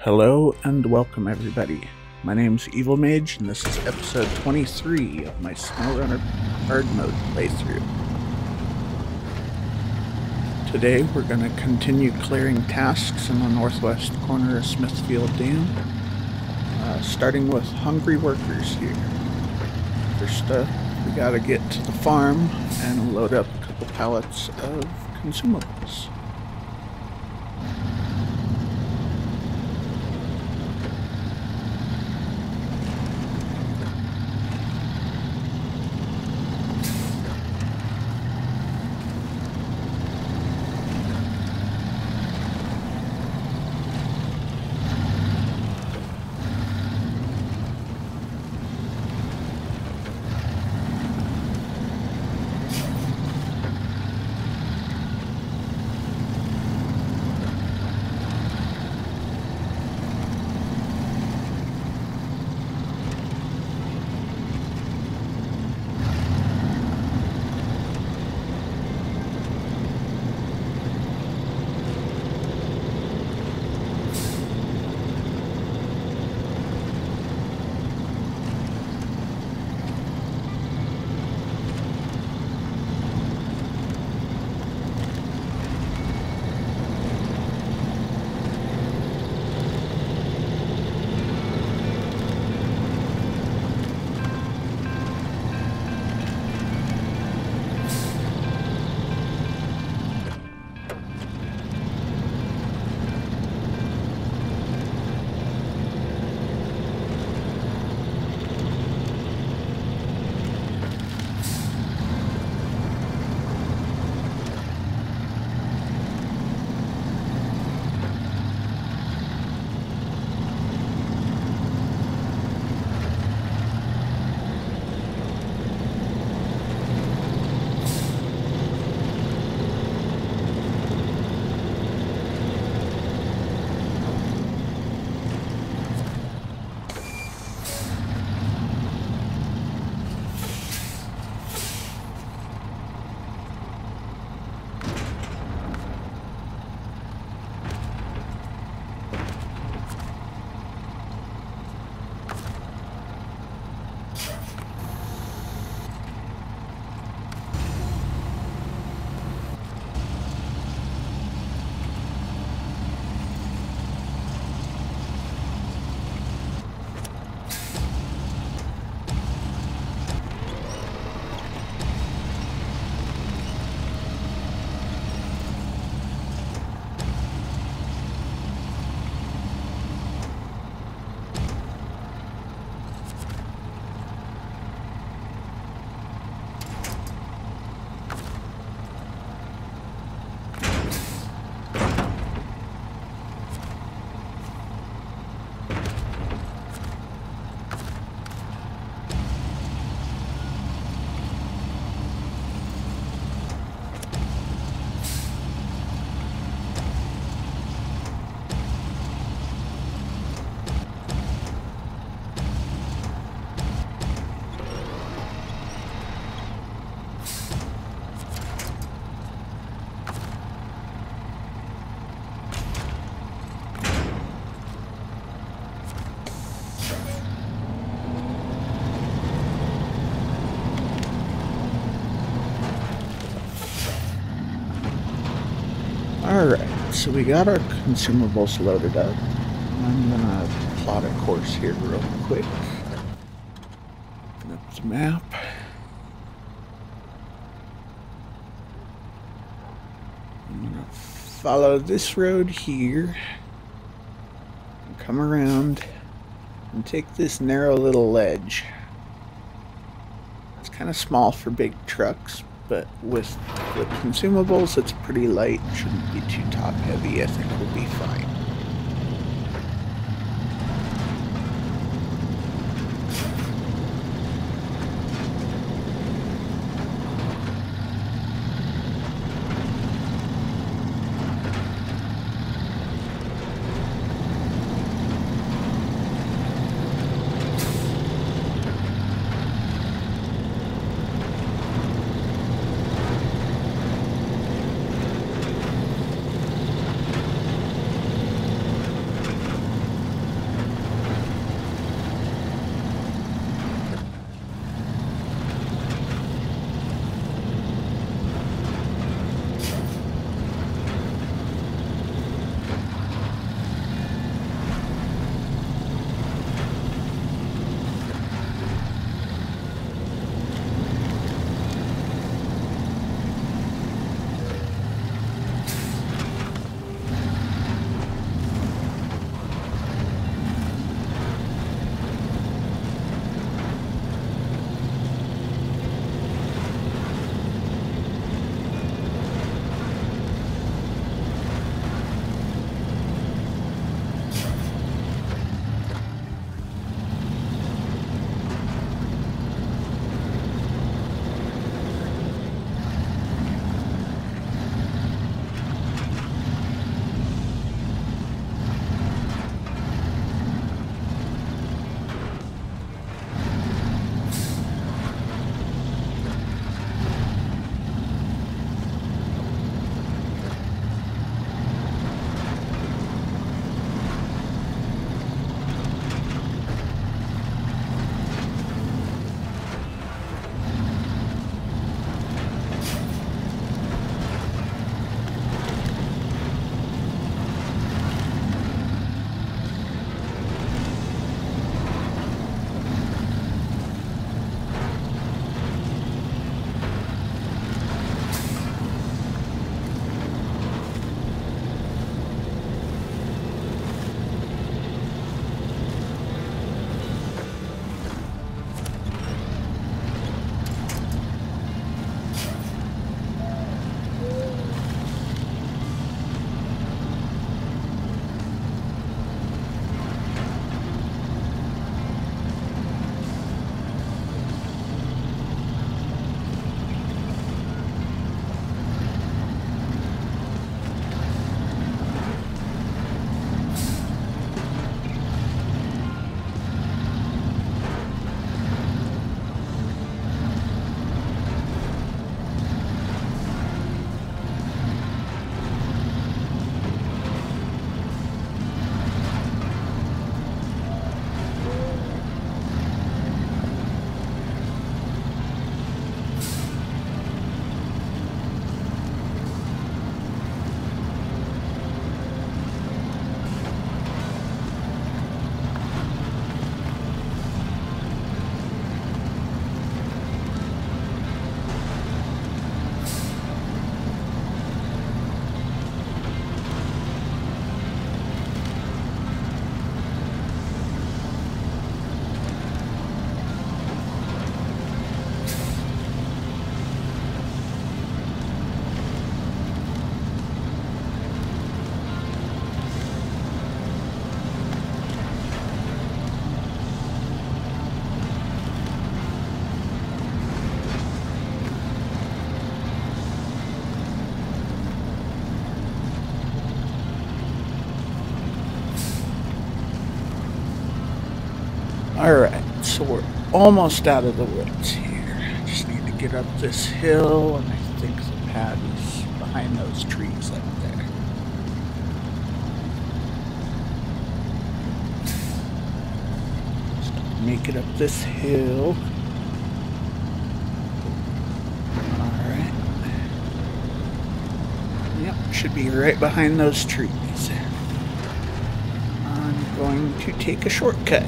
Hello and welcome everybody. My name's Evil Mage and this is episode 23 of my Snowrunner hard mode playthrough. Today we're going to continue clearing tasks in the northwest corner of Smithfield Dam, starting with hungry workers here. First up, we gotta get to the farm and load up a couple pallets of consumables. Alright, so we got our consumables loaded up. I'm gonna plot a course here real quick. Open up the map. I'm gonna follow this road here, and come around and take this narrow little ledge. It's kind of small for big trucks, but with the consumables, it's pretty light, shouldn't be too top heavy. I think we'll be fine. Alright, so we're almost out of the woods here. Just need to get up this hill, and I think the pad is behind those trees up there. Just make it up this hill. Alright. Yep, should be right behind those trees. I'm going to take a shortcut.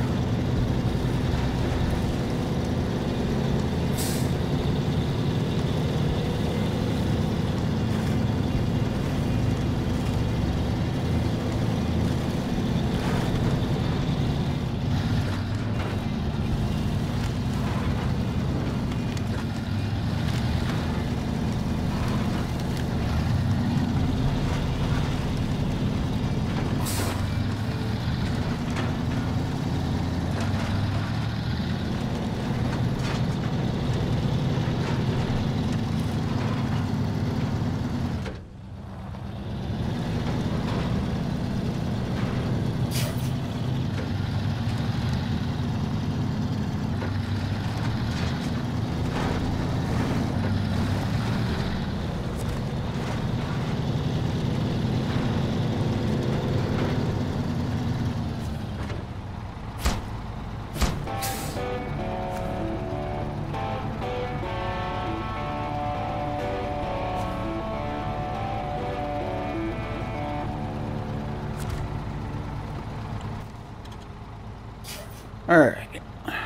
Alright.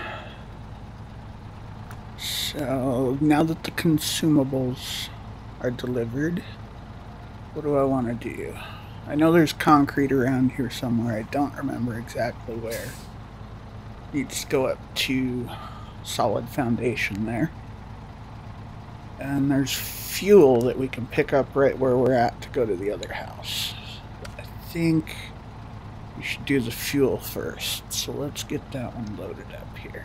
So now that the consumables are delivered, what do I want to do? I know there's concrete around here somewhere. I don't remember exactly where. Needs to go up to solid foundation there. And there's fuel that we can pick up right where we're at to go to the other house. I think we should do the fuel first. So let's get that one loaded up here.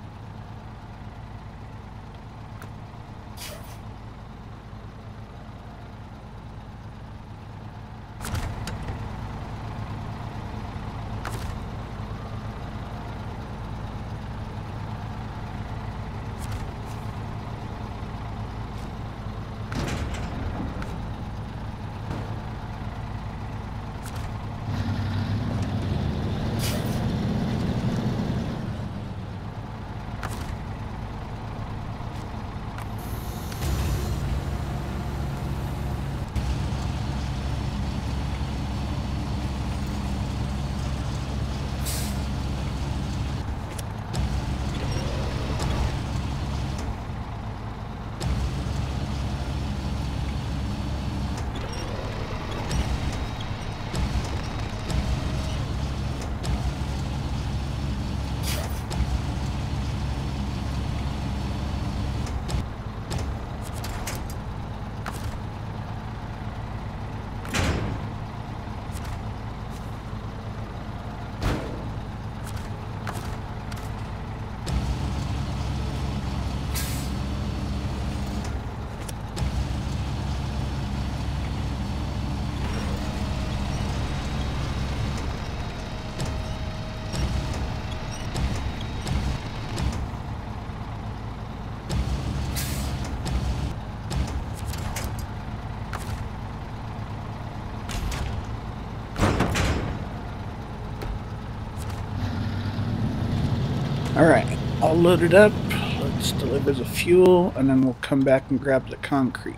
Alright, all loaded up. Let's deliver the fuel, and then we'll come back and grab the concrete.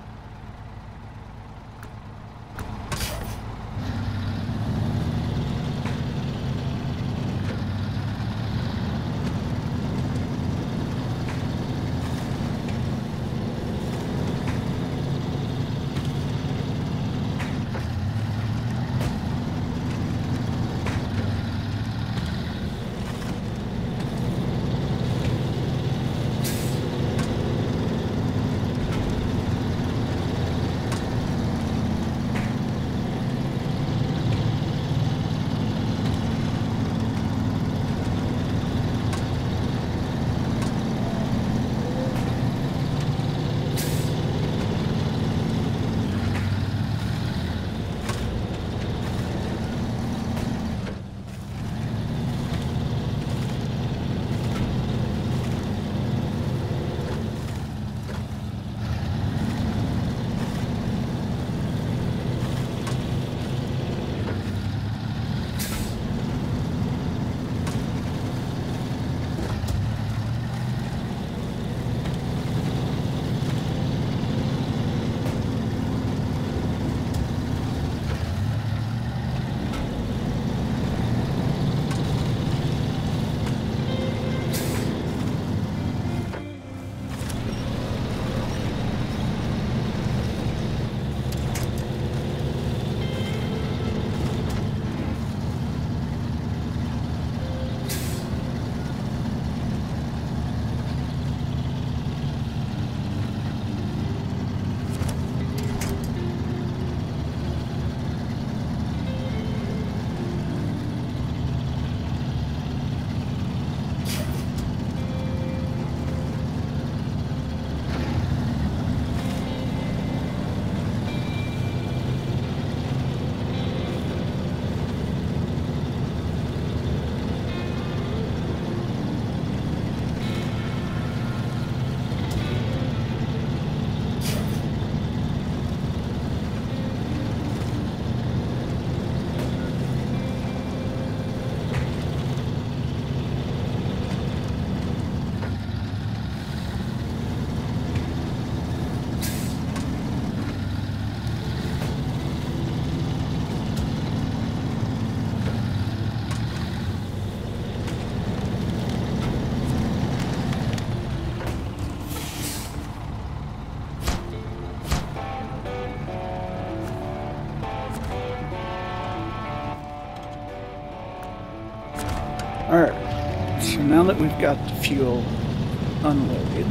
Alright, so now that we've got the fuel unloaded,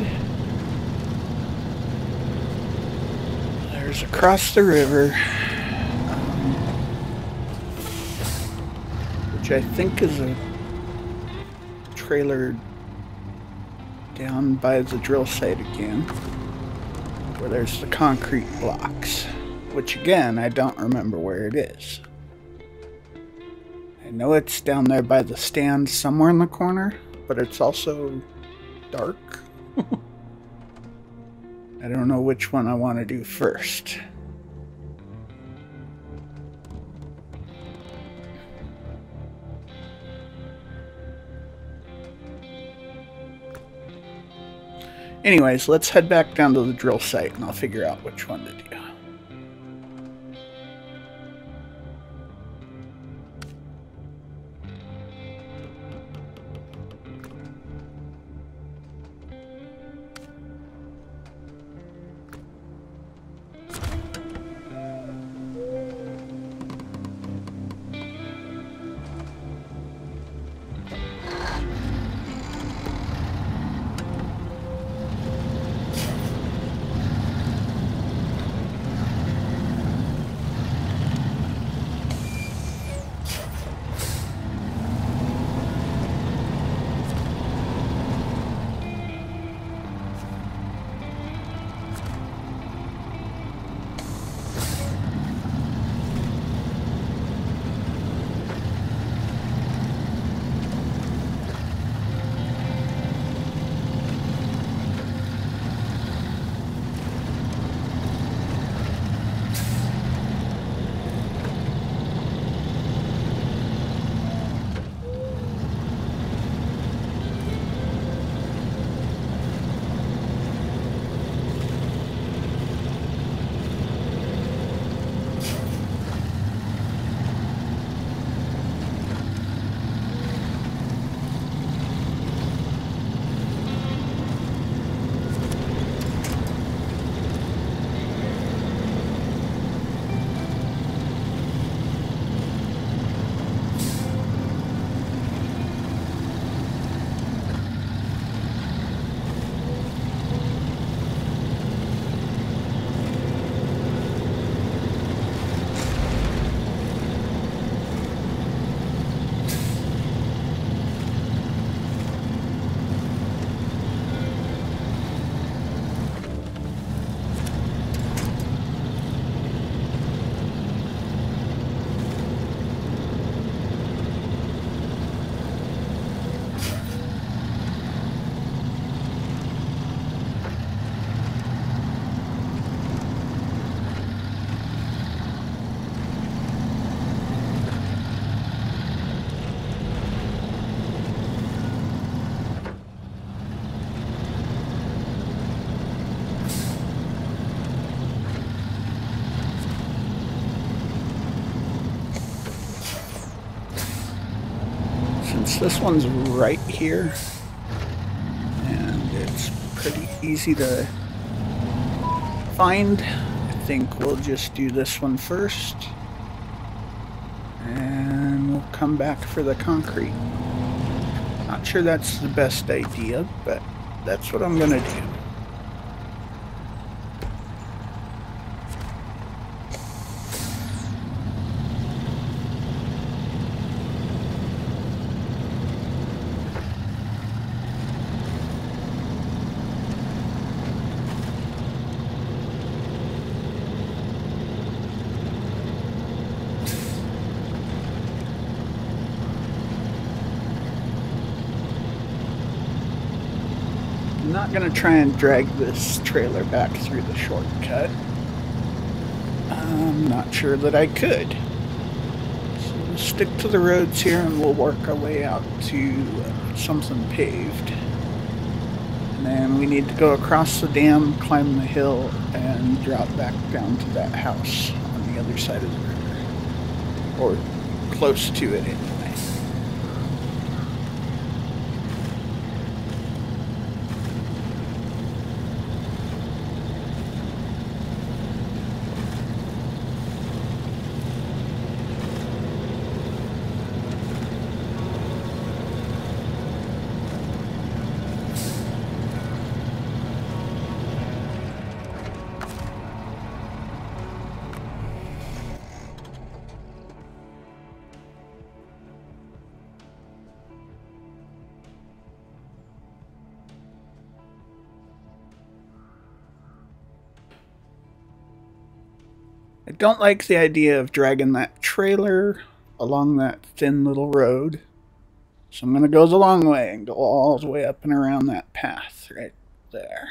there's across the river, which I think is a trailer down by the drill site again, where there's the concrete blocks, which again, I don't remember where it is. I know it's down there by the stand somewhere in the corner, but it's also dark. I don't know which one I want to do first. Anyways, let's head back down to the drill site and I'll figure out which one to do. This one's right here, and it's pretty easy to find. I think we'll just do this one first, and we'll come back for the concrete. Not sure that's the best idea, but that's what I'm gonna do. I'm not going to try and drag this trailer back through the shortcut. I'm not sure that I could. So we'll stick to the roads here and we'll work our way out to something paved. And then we need to go across the dam, climb the hill, and drop back down to that house on the other side of the river. Or close to it anyway. I don't like the idea of dragging that trailer along that thin little road. So I'm going to go the long way and go all the way up and around that path right there.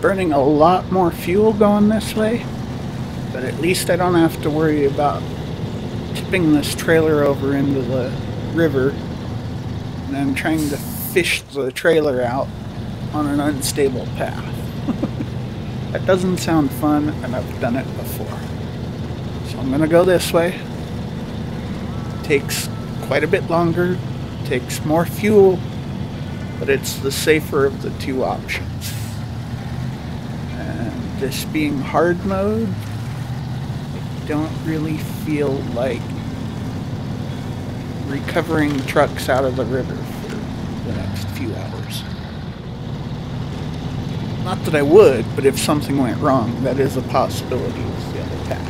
burning a lot more fuel going this way, but at least I don't have to worry about tipping this trailer over into the river and then trying to fish the trailer out on an unstable path. That doesn't sound fun, and I've done it before. So I'm gonna go this way. Takes quite a bit longer, takes more fuel, but it's the safer of the two options. And this being hard mode, I don't really feel like recovering trucks out of the river for the next few hours. Not that I would, but if something went wrong, that is a possibility with the other path.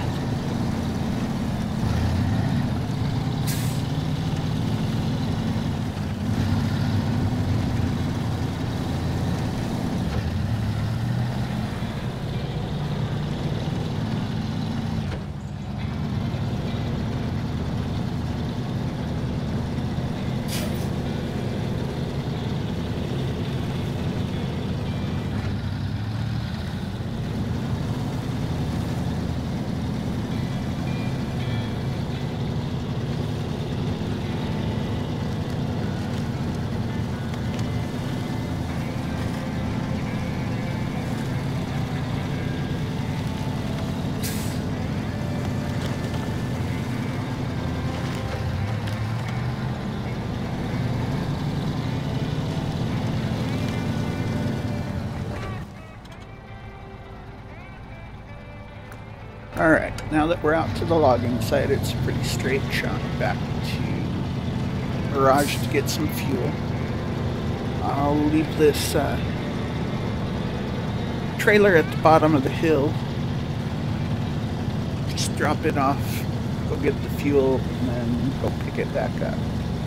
Alright, now that we're out to the logging site, it's a pretty straight shot back to the garage to get some fuel. I'll leave this trailer at the bottom of the hill. Just drop it off, go get the fuel, and then go pick it back up.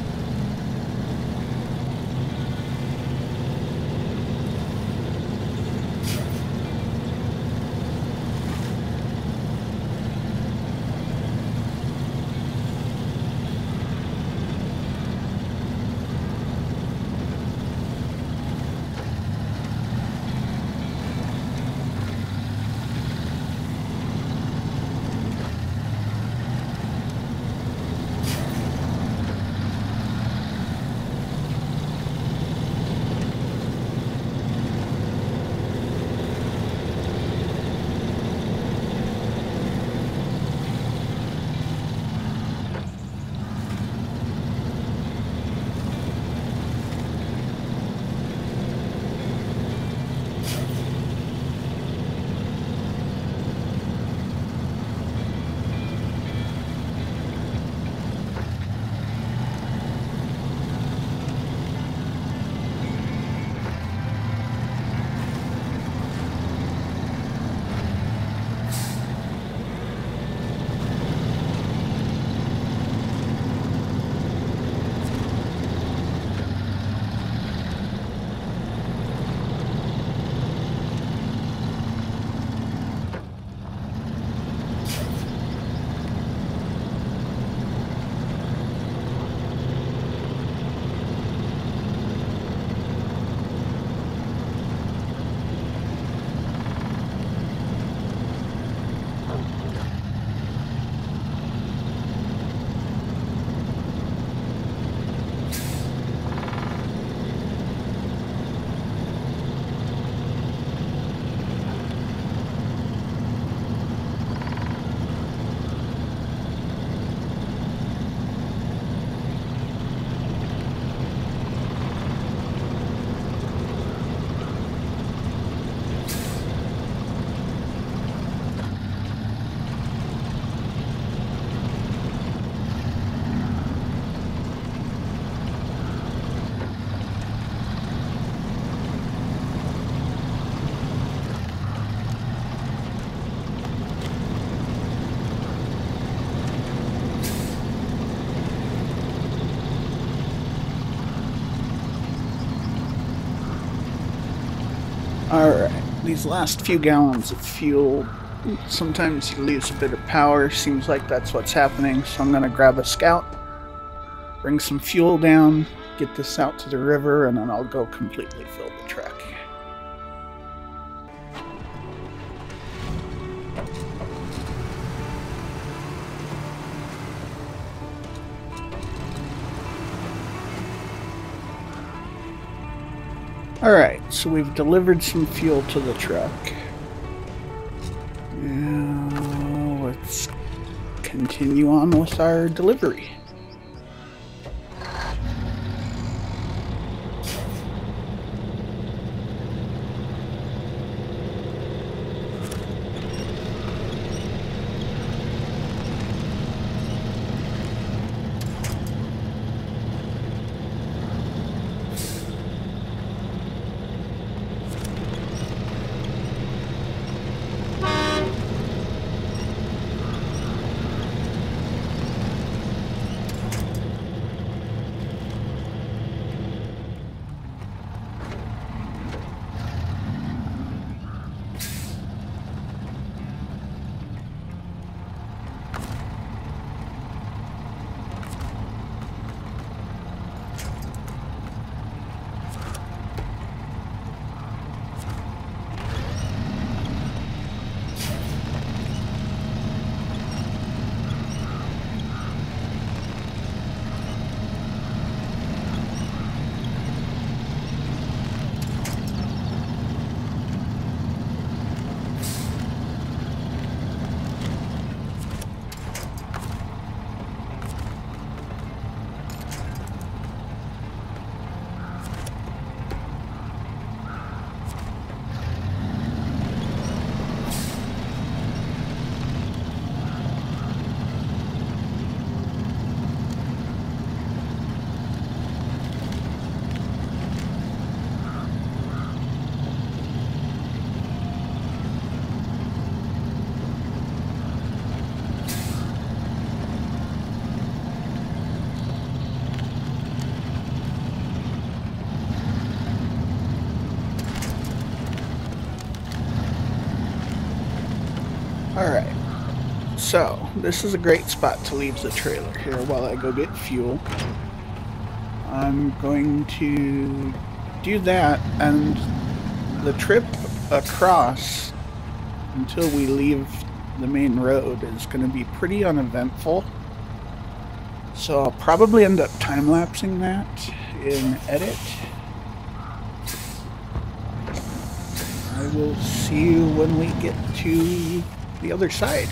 Alright, these last few gallons of fuel, sometimes you lose a bit of power, seems like that's what's happening, so I'm gonna grab a scout, bring some fuel down, get this out to the river, and then I'll go completely fill the truck. Alright, so we've delivered some fuel to the truck. Now let's continue on with our delivery. Alright, so this is a great spot to leave the trailer here while I go get fuel. I'm going to do that, and the trip across until we leave the main road is going to be pretty uneventful. So I'll probably end up time-lapsing that in edit. I will see you when we get to the other side.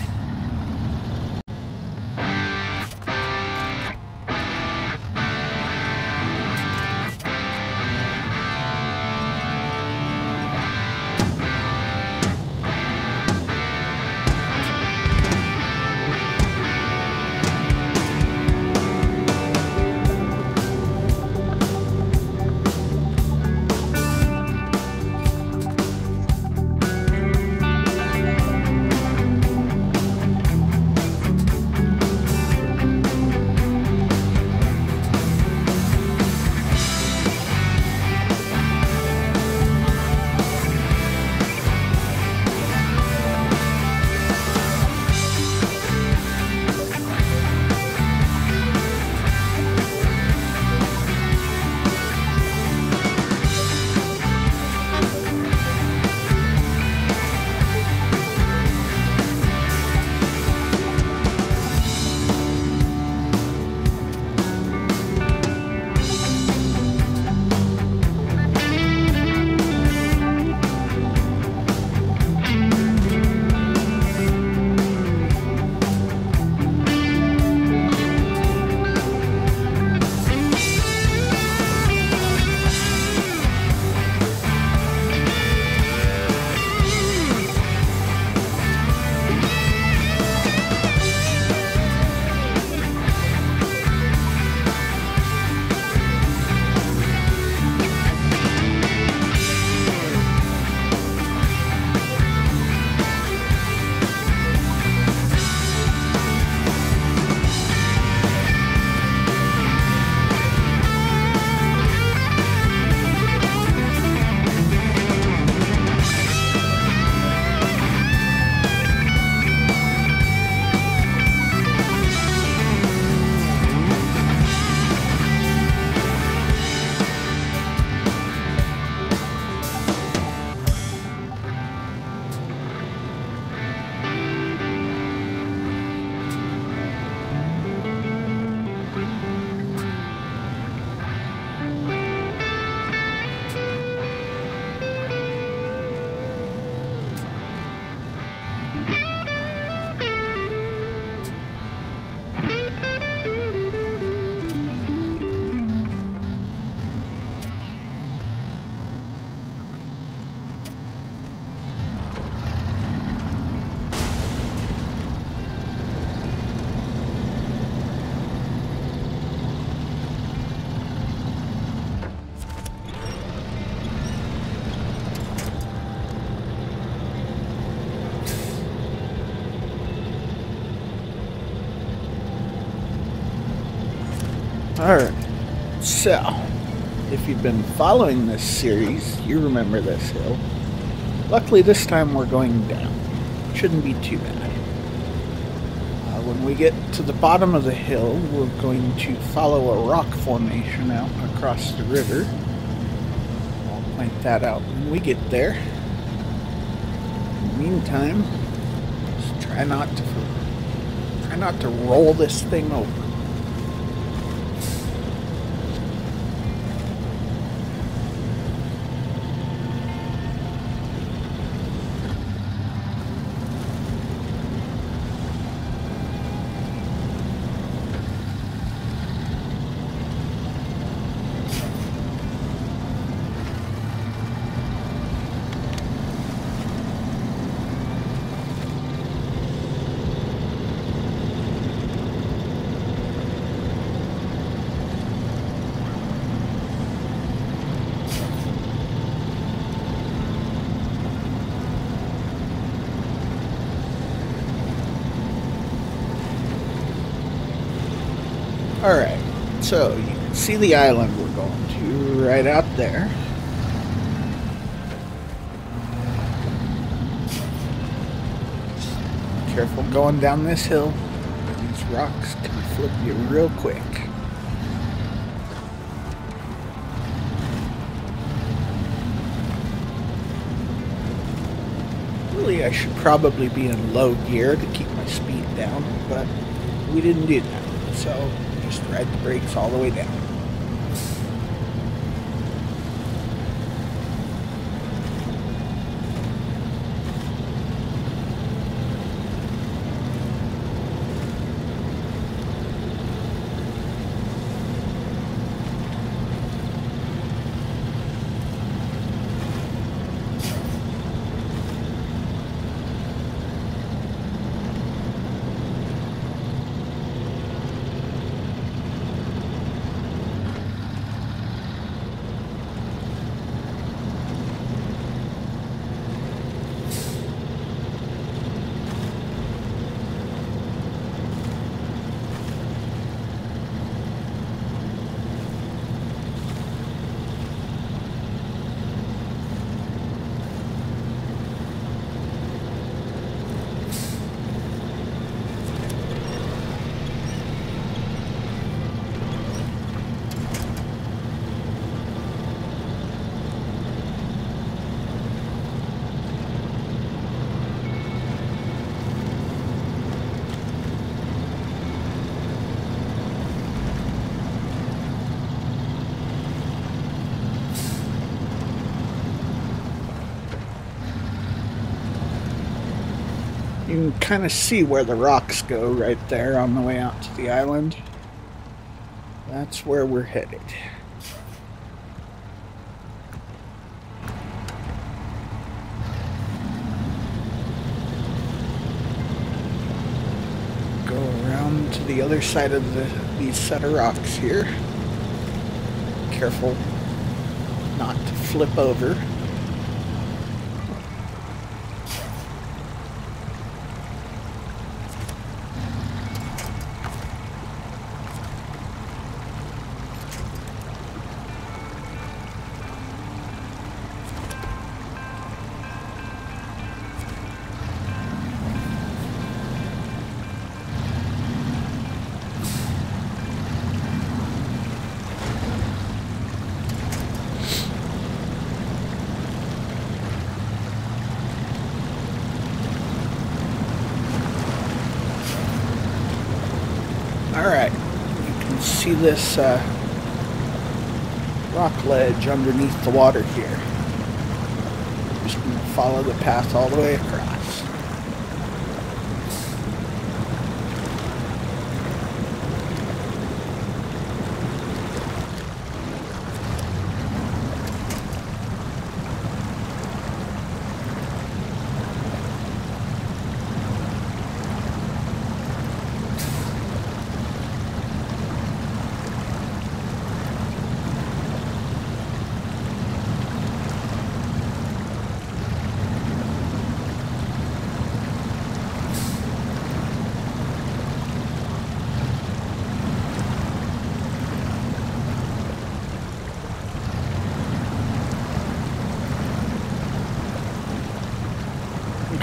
Alright, so, if you've been following this series, you remember this hill. Luckily this time we're going down. Shouldn't be too bad. When we get to the bottom of the hill, we're going to follow a rock formation out across the river. I'll point that out when we get there. In the meantime, just try not to roll this thing over. Alright, so you can see the island we're going to right out there. Just careful going down this hill. These rocks can flip you real quick. Really, I should probably be in low gear to keep my speed down, but we didn't do that, so just ride the brakes all the way down. You can kind of see where the rocks go right there on the way out to the island. That's where we're headed. Go around to the other side of these set of rocks here. Careful not to flip over. Alright, you can see this rock ledge underneath the water here. Just going to follow the path all the way across.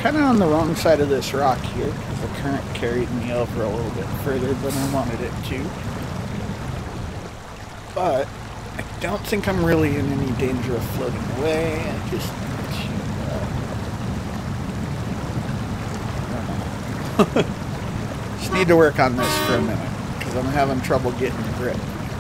kind of on the wrong side of this rock here because the current carried me over a little bit further than I wanted it to. But I don't think I'm really in any danger of floating away. I just need to, just need to work on this for a minute because I'm having trouble getting grip.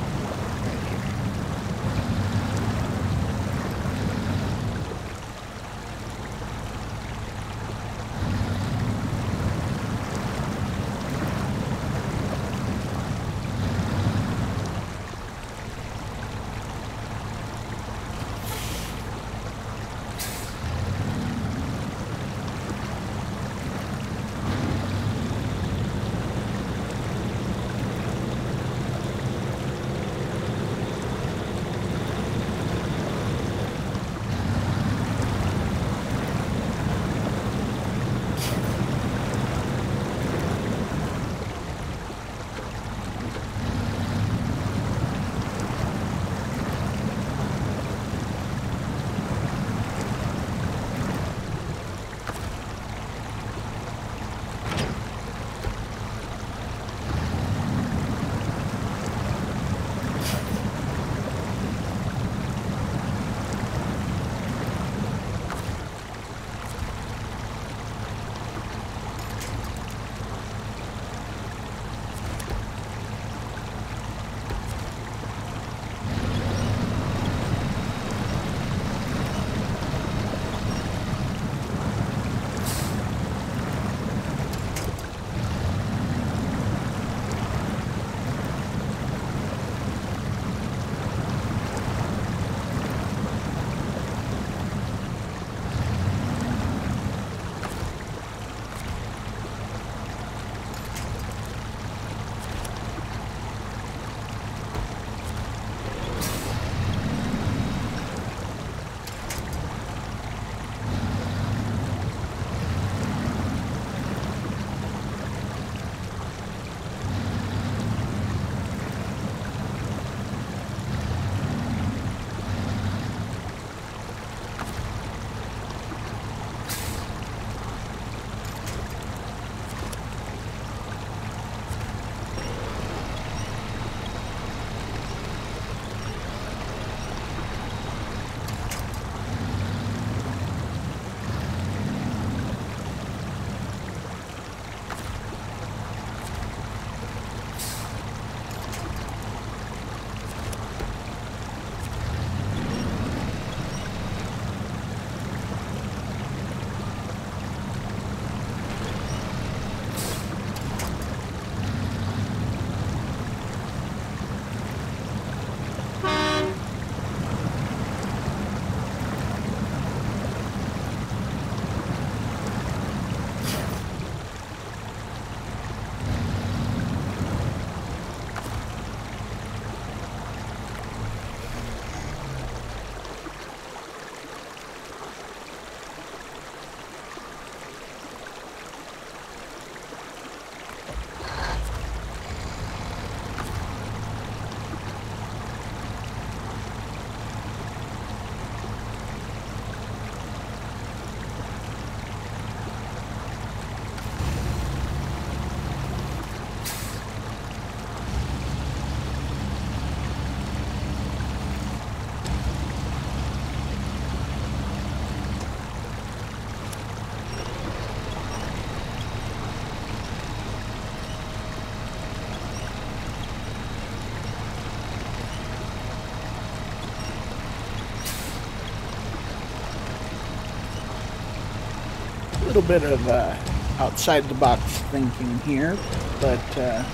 little bit of outside the box thinking here, but I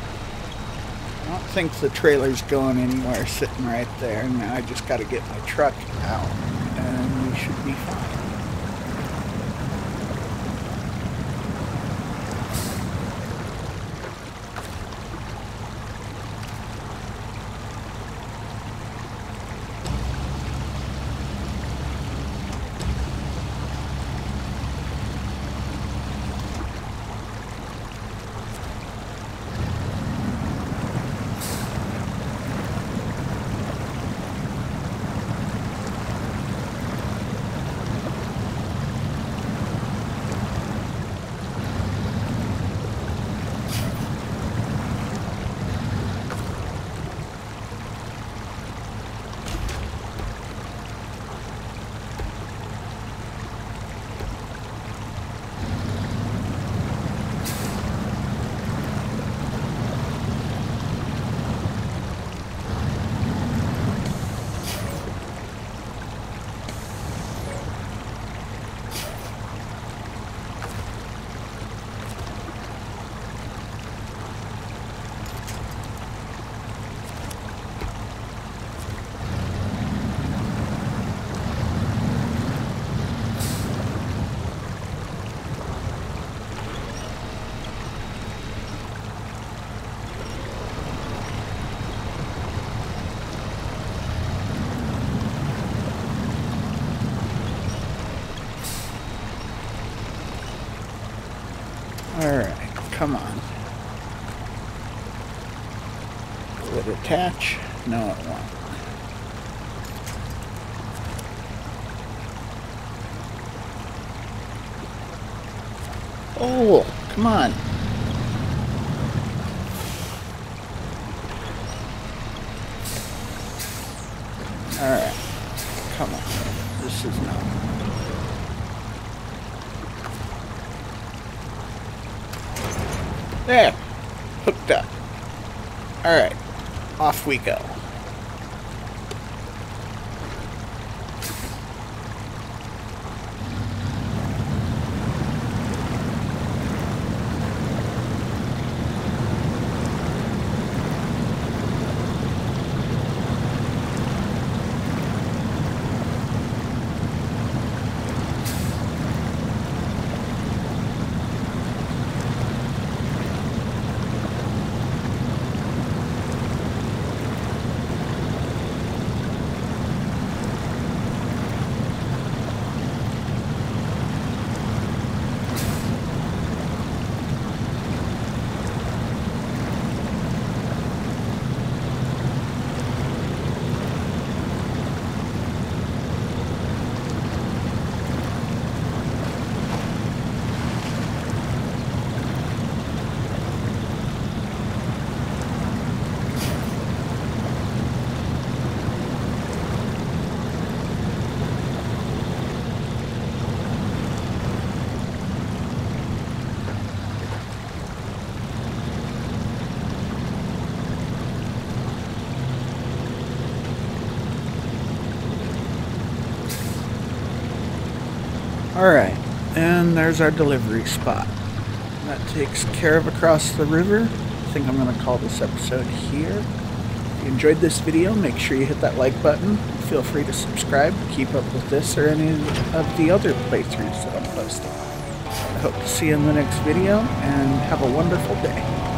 don't think the trailer's going anywhere, sitting right there. Now I just got to get my truck out and we should be fine. come on. Will it attach? No, it won't. Oh, come on. Alright. Come on. This is not. There. Hooked up. Alright. Off we go. Alright, and there's our delivery spot. That takes care of across the river. I think I'm going to call this episode here. If you enjoyed this video, make sure you hit that like button. Feel free to subscribe to keep up with this or any of the other playthroughs that I'm posting. I hope to see you in the next video, and have a wonderful day.